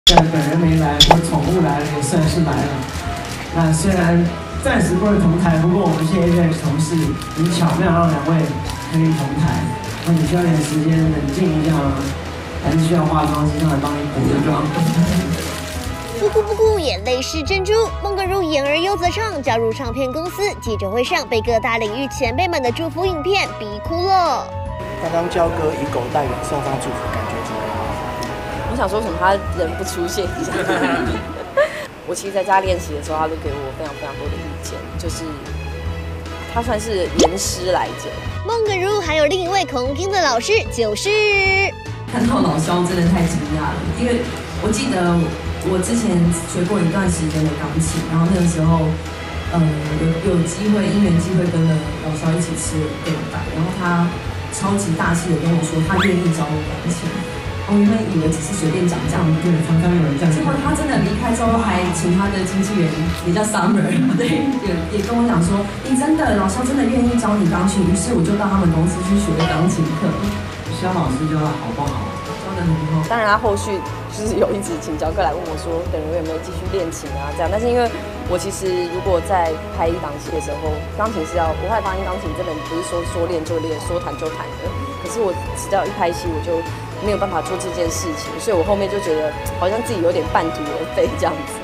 本人没来，我宠物来了也算是来了。那虽然暂时不能同台，不过我们谢谢同事，你巧妙让两位可以同台。那你需要点时间冷静一下吗？还是需要化妆师上来帮你补个妆？ 不哭不哭，眼泪是珍珠。孟耿如言而优则唱，加入唱片公司，记者会上被各大领域前辈们的祝福影片逼哭了。 刚刚焦哥以狗代人送上祝福，感觉怎么样？ 我想说什么，他人不出现一下。我其实在家练习的时候，他都给我非常非常多的意见，就是他算是严师来着。 孟耿如还有另一位孔丁的老师，就是看到老萧真的太惊讶了，因为我记得我之前学过一段时间的钢琴，然后那个时候，有机会因缘机会跟了老萧一起吃便当，然后他超级大气的跟我说，他愿意教我钢琴。我原本以为只是随便讲讲， 对，常常有人这样讲。 结果他真的离开之后，还请他的经纪人也叫 Summer， 对，也跟我讲说，你真的老萧真的愿意教你钢琴，于是我就到他们公司去学钢琴课。 萧老师教的好不好？ 教的很好。 当然，他后续就是有一直请教课来问我说，等于有没有继续练琴啊这样。但是因为我其实如果在拍一档戏的时候，钢琴是要，我后来发现钢琴真的不是说练就练，说弹就弹的。可是我只要一拍戏，我就没有办法做这件事情，所以我后面就觉得好像自己有点半途而废这样子。